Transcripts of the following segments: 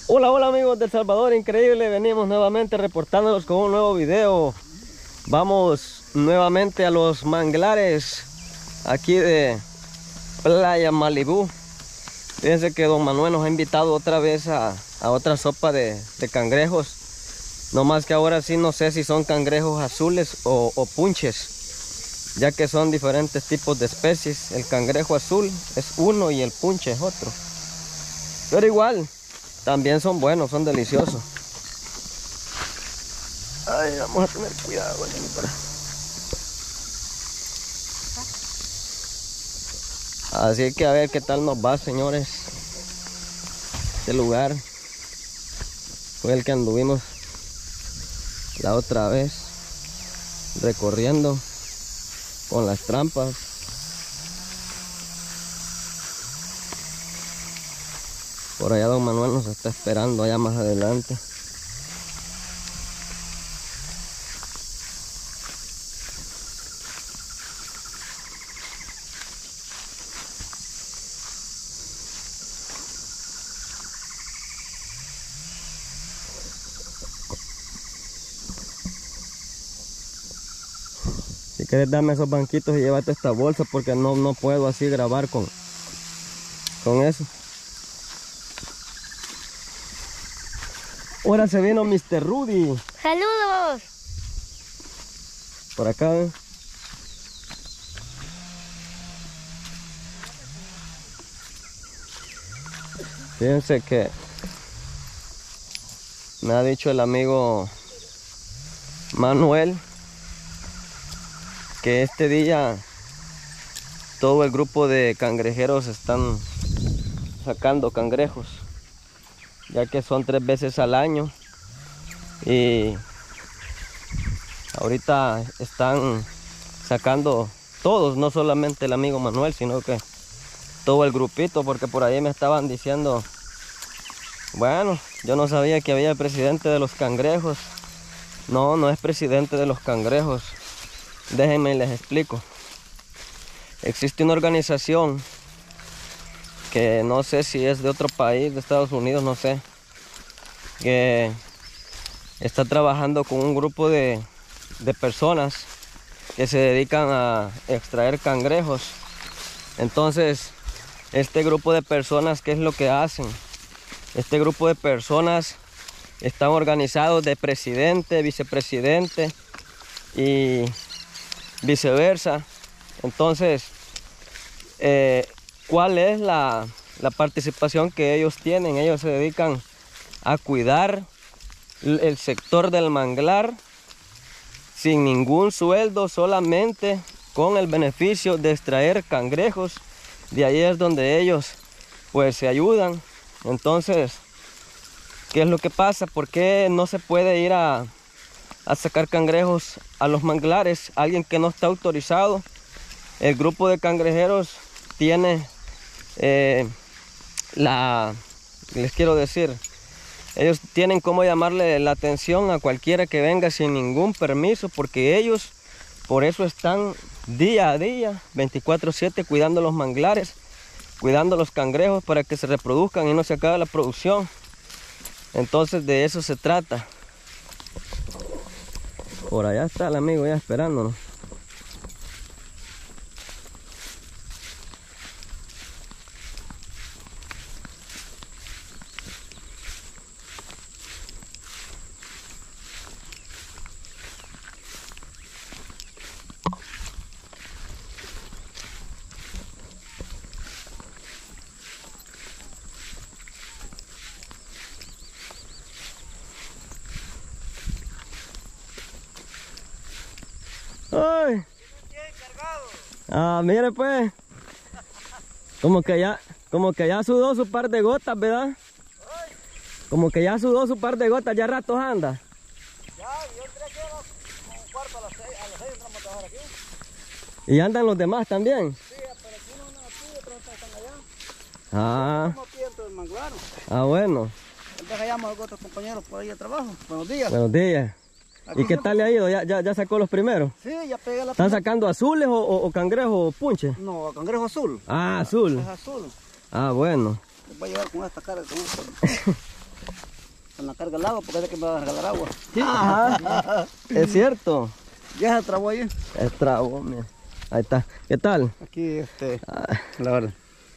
Hola, hola amigos del Salvador, increíble, venimos nuevamente reportándolos con un nuevo video. Vamos nuevamente a los manglares aquí de Playa Malibú. Fíjense que don Manuel nos ha invitado otra vez a otra sopa de cangrejos. No más que ahora sí no sé si son cangrejos azules o punches, ya que son diferentes tipos de especies. El cangrejo azul es uno y el punche es otro. Pero igual, también son buenos, son deliciosos. Ay, vamos a tener cuidado. Así que a ver qué tal nos va, señores. Este lugar fue el que anduvimos la otra vez recorriendo con las trampas. Por allá don Manuel nos está esperando allá más adelante. Si quieres dame esos banquitos y llévate esta bolsa porque no puedo así grabar con eso. Ahora se vino Mr. Rudy. ¡Saludos! Por acá, ¿eh? Fíjense que me ha dicho el amigo Manuel que este día todo el grupo de cangrejeros están sacando cangrejos, ya que son 3 veces al año y ahorita están sacando todos, no solamente el amigo Manuel, sino que todo el grupito, porque por ahí me estaban diciendo, bueno, yo no sabía que había el presidente de los cangrejos. No es presidente de los cangrejos, déjenme les explico. Existe una organización que no sé si es de otro país, de Estados Unidos, no sé, que está trabajando con un grupo de personas que se dedican a extraer cangrejos. Entonces, este grupo de personas, ¿qué es lo que hacen? Este grupo de personas están organizados de presidente, vicepresidente y viceversa. Entonces, ¿cuál es la participación que ellos tienen? Ellos se dedican a cuidar el sector del manglar sin ningún sueldo, solamente con el beneficio de extraer cangrejos. De ahí es donde ellos pues se ayudan. Entonces, ¿qué es lo que pasa? ¿Por qué no se puede ir a sacar cangrejos a los manglares? Alguien que no está autorizado. El grupo de cangrejeros tiene les quiero decir, ellos tienen como llamarle la atención a cualquiera que venga sin ningún permiso, porque ellos por eso están día a día 24/7 cuidando los manglares, cuidando los cangrejos para que se reproduzcan y no se acabe la producción. Entonces de eso se trata. Por allá está el amigo ya esperándonos. ¡Ay! Ah, mire pues. Como que ya sudó su par de gotas, ¿verdad? Como que ya sudó su par de gotas, ya ratos anda. Ya, yo entré aquí a un cuarto a las 6 entramos a trabajar aquí. ¿Y andan los demás también? Sí, pero aquí no andan aquí, otros están allá. Ah. Estamos aquí dentro del manglar. Ah, bueno. Entonces llamo a otros compañeros por ahí de trabajo. Buenos días. Buenos días. Aquí ¿Y qué tal le ha ido? ¿Ya sacó los primeros? Sí, ya pegué la ¿Están sacando azules o cangrejos punche? No, cangrejo azul. Ah, azul. Es azul. Ah, bueno. Les voy a llevar con esta cara, con esto. con la carga del agua, porque es de que me va a regalar agua. Ajá. Es cierto. Ya se trabó ahí. Es trabo, mira. Ahí está. ¿Qué tal? Aquí, la verdad.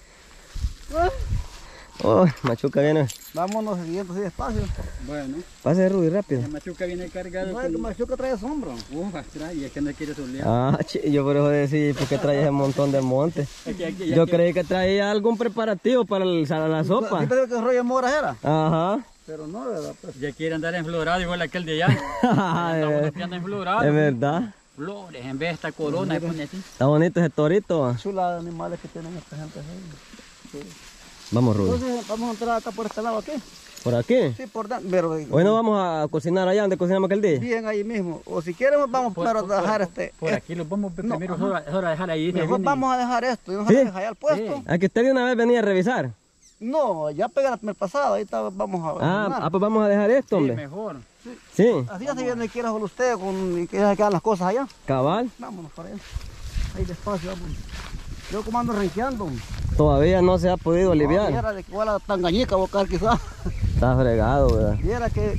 Oh, Machuca viene. Vámonos siguiendo así despacio. Bueno, Pase Rudy rápido. el Machuca viene cargado No, el con Machuca trae sombra. trae, y es que no quiere solear. Ah, yo por eso decía, ¿por qué traes un montón de monte? Yo creí que traía algún preparativo para la sopa. Sí, pensé que el rollo mora era. Ajá. Pero no, ¿verdad? Pues, Ya quiere andar en Florado igual aquel de allá. Andamos que anda en Florado. Es verdad. Flores, en vez de esta corona, se pone así. Está bonito ese torito. chula de animales que tienen esta gente ahí. Sí. Vamos, Rudy. Entonces, vamos a entrar acá por este lado aquí. ¿Por aquí? Sí, por dentro. Pero, Hoy no vamos a cocinar allá donde cocinamos aquel día. bien ahí mismo. O si queremos, vamos para dejar Por aquí los vamos primero, es hora de dejar ahí. Mejor vamos a dejar esto y nos ¿Sí? dejar allá al puesto. Sí. ¿A que usted de una vez venía a revisar? No, ya pega el pasado, ahorita vamos a Ah, pues vamos a dejar esto, Sí, hombre. mejor. Sí, Así ya se viene y quiera con usted y que ya quedan las cosas allá. cabal. Vámonos para allá. Ahí despacio, vamos. Yo como ando renqueando. Todavía no se ha podido aliviar. Viera de que igual a Tangañica voy a caer quizás. Está fregado, ¿verdad? Viera que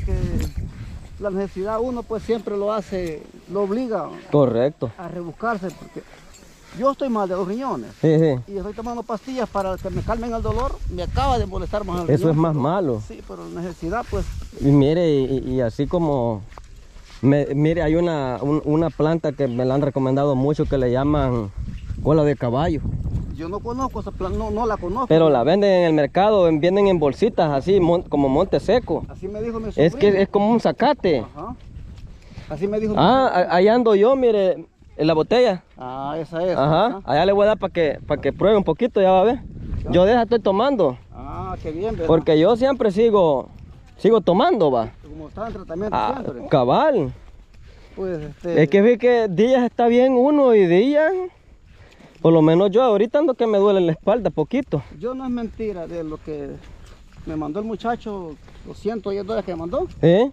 la necesidad uno pues siempre lo hace, lo obliga Correcto. a rebuscarse porque yo estoy mal de los riñones. Sí, sí. Y estoy tomando pastillas para que me calmen el dolor, me acaba de molestar más el Eso riñón. es más malo. Sí, pero la necesidad pues, Y mire, y así como... mire, hay una planta que me la han recomendado mucho que le llaman cola de caballo. yo no conozco esa planta, no la conozco. Pero la venden en el mercado, vienen en bolsitas así, como monte seco. Así me dijo mi sobrino. Es que es como un zacate. Ajá. Así me dijo. Ahí ando yo, mire, en la botella. Ah, esa es. Ajá, allá le voy a dar para que pruebe un poquito, ya va a ver. Yo de esa estoy tomando, Ah, qué bien, ¿verdad? porque yo siempre sigo tomando, va. Como estaba en tratamiento siempre. Cabal. Pues Es que vi que días está bien uno y días, por lo menos yo ahorita ando que me duele la espalda poquito. yo no es mentira de lo que me mandó el muchacho, los $110 que me mandó. ¿Eh?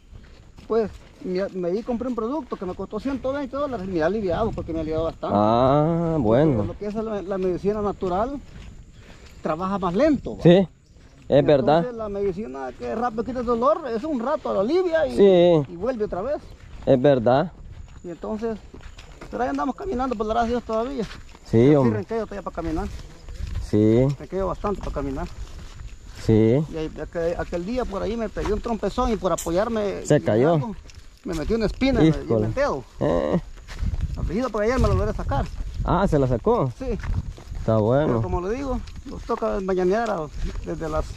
Pues me di compré un producto que me costó $120 y me ha aliviado porque me ha aliviado bastante. Ah, Porque bueno. lo que es la medicina natural trabaja más lento. ¿va? Sí, es Entonces, verdad. la medicina que rápido quita el dolor es un rato, lo alivia y, Sí. y vuelve otra vez. Es verdad. Y entonces, pero ahí andamos caminando por la gracia de Dios todavía. Sí, Sí, hombre. renqueo todavía para caminar. Sí, Renqueo bastante para caminar. sí. Y ahí, aquel día por ahí me pegué un trompezón y por apoyarme. Se cayó. algo, me metí una espina en Híjole. el dedo. Eh. Afligido por ayer me lo logré sacar. Ah, se la sacó. Sí, Está pero bueno. como le digo, nos toca mañanear desde las...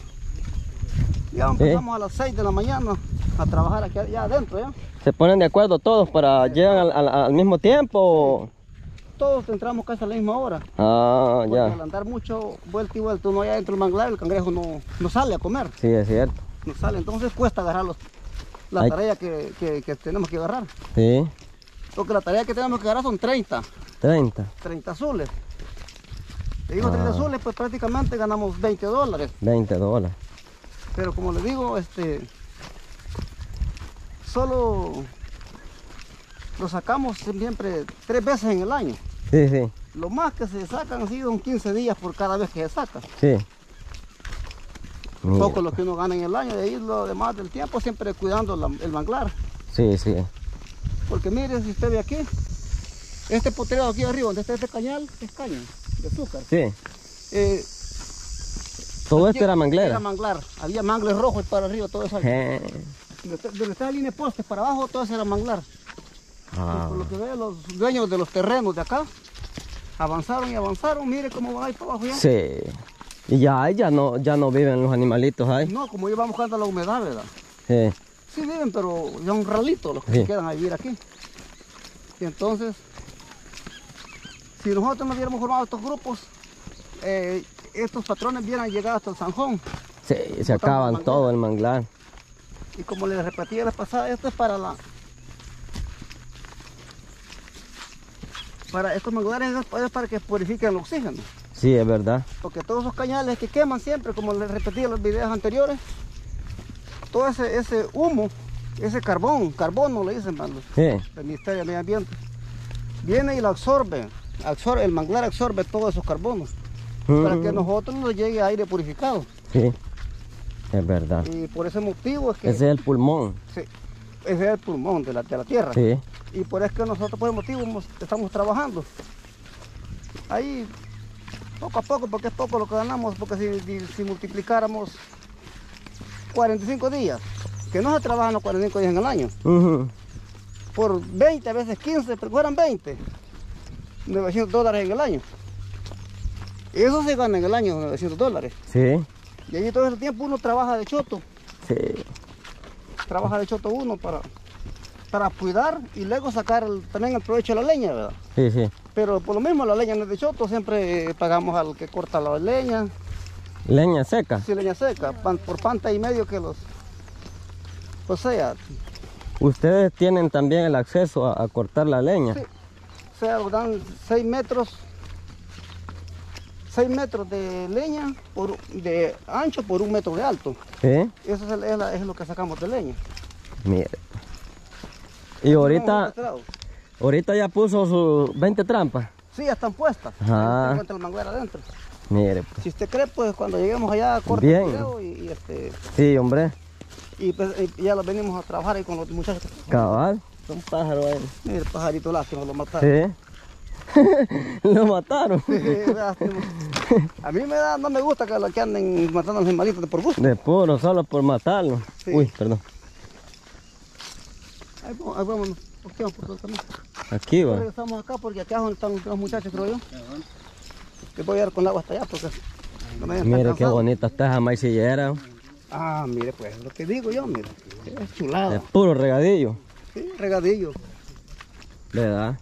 Ya empezamos a las 6 de la mañana a trabajar aquí ya adentro ya. ¿Se ponen de acuerdo todos para llegar al mismo tiempo? o? Todos entramos casi a la misma hora. Ah, Porque al ya. andar mucho vuelta y vuelta uno allá dentro del manglar, el cangrejo no sale a comer. Sí, es cierto. No sale, entonces cuesta agarrar la Ay. tarea que tenemos que agarrar. Sí, Porque la tarea que tenemos que agarrar son 30 30, azules. Te digo 30 azules, pues prácticamente ganamos $20. $20. Pero como les digo, solo lo sacamos siempre 3 veces en el año. Sí, sí, Lo más que se sacan así son 15 días por cada vez que se saca. sí. Mira, Poco lo que uno gana en el año, de ahí lo demás del tiempo siempre cuidando el manglar. Sí, sí. Porque mire, si usted ve aquí, este potrero aquí arriba, donde está este cañal, es caña de azúcar. Sí. Eh, Todo aquí esto era manglera. Era manglar, había mangles rojos para arriba, todo eso. Eh. Donde está la línea de postes para abajo, todo eso era manglar. Ah, Por lo que ve, los dueños de los terrenos de acá avanzaron y avanzaron, mire cómo va ahí para abajo ya. sí. Y ya no viven los animalitos ahí. No, como ellos van buscando la humedad, ¿verdad? Sí. Sí viven, pero son ralitos los que Sí. se quedan a vivir aquí. Y entonces, si nosotros no hubiéramos formado estos grupos, estos patrones hubieran llegado hasta el Sanjón. Sí, se acaban manglera. todo el manglar. Y como les repetí la vez pasada, esto es para estos manglares es para que purifiquen el oxígeno. Sí, es verdad. Porque todos esos cañales que queman siempre, como les repetí en los videos anteriores, todo ese humo, ese carbono le dicen para Sí. el Ministerio de Medio Ambiente, viene y lo absorbe, el manglar absorbe todos esos carbonos para que a nosotros nos llegue aire purificado. Sí. Es verdad. Y por ese motivo es que... Ese es el pulmón. Sí, ese es el pulmón de la tierra. Sí. Y por eso que nosotros por ese motivo estamos trabajando. Ahí, poco a poco, porque es poco lo que ganamos, porque si multiplicáramos 45 días, que no se trabajan los 45 días en el año, por 20, a veces 15, pero fueran 20, $900 en el año. Eso se gana en el año, $900. Sí. Y allí todo ese tiempo uno trabaja de choto. Sí. Trabaja de choto uno para cuidar y luego sacar también el provecho de la leña, ¿verdad? Sí, sí. Pero por lo mismo la leña no es de choto, siempre pagamos al que corta la leña. Leña seca. Sí, leña seca, por panta y medio que los... O sea... Ustedes tienen también el acceso a cortar la leña. Sí, o sea, dan 6 metros de leña de ancho por 1 metro de alto. Sí. Eso es lo que sacamos de leña. Mire. Y ahorita ya puso sus 20 trampas. Sí, ya están puestas. Ajá. Se encuentra el manguera adentro. Mire, pues. Si usted cree, pues cuando lleguemos allá corta Bien. el video Sí, hombre. y ya los venimos a trabajar ahí con los muchachos. Cabal. Son pájaros ahí. Mire, el pajarito lástima, lo mataron. Sí. Lo mataron. Sí, lástima. A mí no me gusta que anden matando a los animalitos de por gusto. De puro, solo por matarlo. Sí. Uy, perdón. Ahí vámonos. ¿Por qué vamos por todo el camino? Aquí va. Regresamos acá porque acá es donde están los muchachos, creo yo. Que voy a ir con el agua hasta allá porque no me Mire qué bonita está esa maicillera. Ah, mire pues, lo que digo yo, mire. Es chulada. Es puro regadillo. Sí, regadillo. ¿Verdad?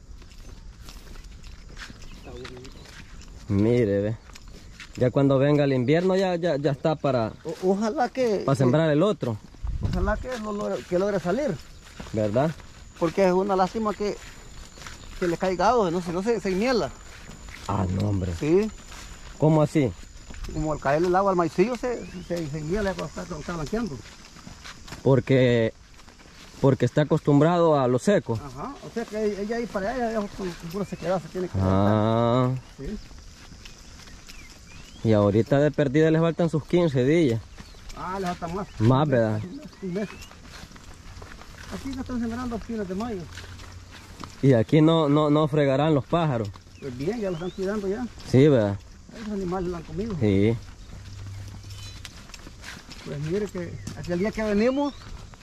Mire, ve. Ya cuando venga el invierno ya está para Ojalá que... sembrar el otro. Ojalá que logre salir. ¿Verdad? Porque es una lástima que le caiga agua, ¿no? Si no se enmiela. Ah, no, hombre. Sí. ¿Cómo así? Como al caerle el agua al maicillo se enmiela cuando está blanqueando. Porque está acostumbrado a lo seco. Ajá. O sea que ella ahí para allá, con pura sequedad se tiene que Ah. sí. Y ahorita de perdida les faltan sus 15 días. Ah, les falta más. Más, ¿verdad? Un mes. Aquí se están sembrando a fines de mayo. Y aquí no fregarán los pájaros. Pues bien, ya lo están cuidando ya. Sí, ¿verdad? Esos animales lo han comido. Sí. Pues mire que aquel día que venimos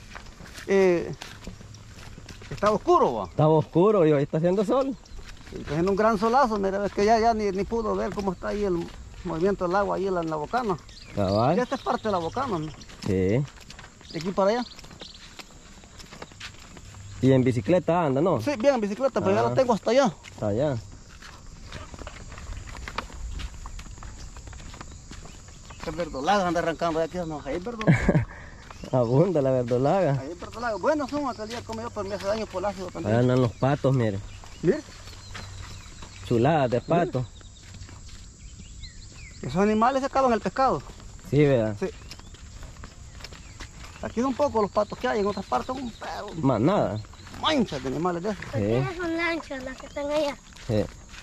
estaba oscuro, va. Estaba oscuro y hoy está haciendo sol. Entonces en un gran solazo, mira, es que ya ni pudo ver cómo está ahí el movimiento del agua ahí en la bocana. Cabal. Ya esta es parte de la bocana, ¿no? Sí. De aquí para allá. Y en bicicleta anda, ¿no? Sí, bien en bicicleta, pero ya la tengo hasta allá. Hasta allá. Qué verdolaga anda arrancando de aquí, no, ahí es verdolaga. Abunda la verdolaga. Ahí es verdolaga. Bueno, son aquel día como yo, pero me hace daño por el ácido también. Allá andan los patos, mire. Mire, Chuladas de pato. esos animales se acaban el pescado. Sí, ¿verdad? Sí. Aquí son pocos los patos que hay, en otras partes son Más nada. manchas de animales de esos. Sí. Son lanchas las que están allá. Sí.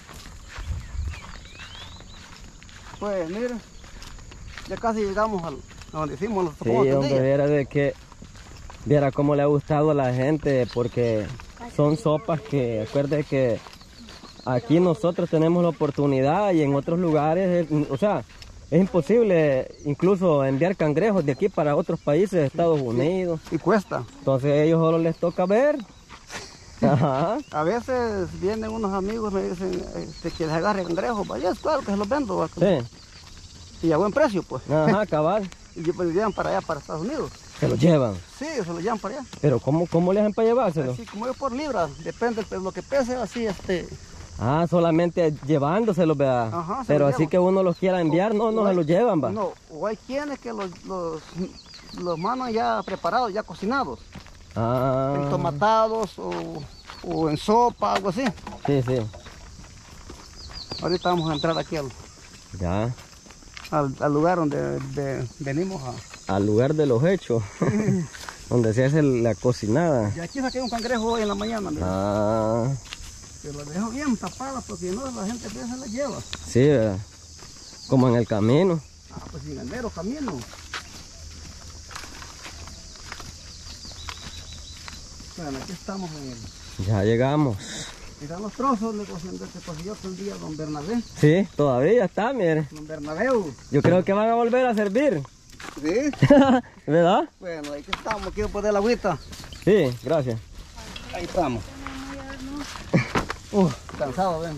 Pues mire, ya casi llegamos a donde hicimos los Sí, hombre, viera cómo le ha gustado a la gente, porque son sopas que, acuerde que aquí nosotros tenemos la oportunidad y en otros lugares, o sea, es imposible incluso enviar cangrejos de aquí para otros países, Estados Unidos. Y cuesta. Entonces a ellos solo les toca ver. Ajá. A veces vienen unos amigos y me dicen que les agarre cangrejos. Vaya, claro que se los vendo. ¿Va? Sí. Y a buen precio, pues. Ajá, cabal. Y pues llevan para allá, para Estados Unidos. Se los llevan. Sí, se los llevan para allá. Pero ¿cómo le hacen para llevárselo? Así como yo por libra, depende de lo que pese, así Ah, solamente llevándoselos, ¿verdad? Ajá, se pero los así llevan. que uno los quiera enviar, no se los llevan, va. No, o hay quienes que los mandan ya preparados, ya cocinados. Ah. Entomatados o en sopa, algo así. Sí, sí. Ahorita vamos a entrar aquí Ya. al lugar donde venimos Al lugar de los hechos. Donde se hace la cocinada. Y aquí saqué un cangrejo hoy en la mañana. Mira. Ah. Pero lo dejo bien tapada porque no la gente piensa la lleva. Sí, ¿verdad? Como en el camino. Ah, pues sin el mero camino. Bueno, aquí estamos en el... Ya llegamos. Están los trozos, le cociendo este pasillo que un día don Bernabé. Sí, todavía está, mire. Don Bernabéu. Yo creo que van a volver a servir. ¿Sí? ¿Verdad? Bueno, aquí estamos, quiero poner la agüita. Sí, gracias. Ahí estamos. Cansado, ven.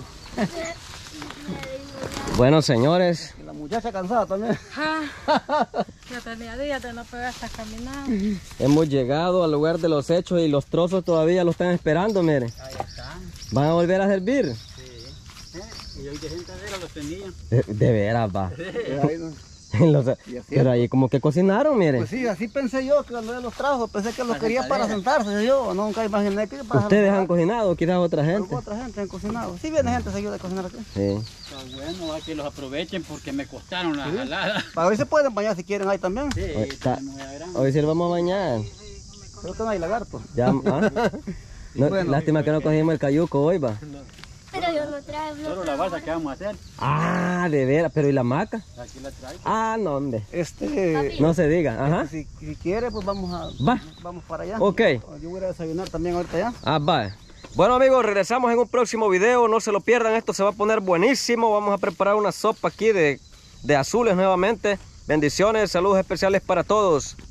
Bueno, señores. Y la muchacha cansada también. Ya tenía días de no poder estar caminando. Hemos llegado al lugar de los hechos y los trozos todavía lo están esperando, mire. Ahí están. ¿Van a volver a servir? Sí. Y hoy de gente a ver a los tenían. De veras, va. Ahí, ¿no? Y así Pero ahí como que cocinaron, mire. Pues sí, así pensé yo que cuando él los trajo, pensé que los quería para sentarse yo, nunca imaginé que para ¿Ustedes han cocinado? Quizás otra gente. Otra gente han cocinado. Sí viene gente seguida a cocinar aquí. Sí. Está bueno, a que los aprovechen porque me costaron las jaladas. Para hoy se pueden bañar si quieren ahí también. Sí, Hoy está- tenemos ya verán. Hoy sí lo vamos a bañar. Pero que no hay lagartos. Ya, ¿ah? No, Bueno. lástima que no cogimos el cayuco hoy, va. Pero yo no traigo. Solo la balsa que vamos a hacer. Ah, de veras. Pero ¿y la maca? Aquí la traigo. Ah, no, hombre. No, No se diga. Ajá. si quiere, pues vamos Va. para allá. Ok. Yo voy a desayunar también ahorita ya. Ah, va. Bueno, amigos, regresamos en un próximo video. No se lo pierdan. Esto se va a poner buenísimo. Vamos a preparar una sopa aquí de azules nuevamente. Bendiciones, saludos especiales para todos.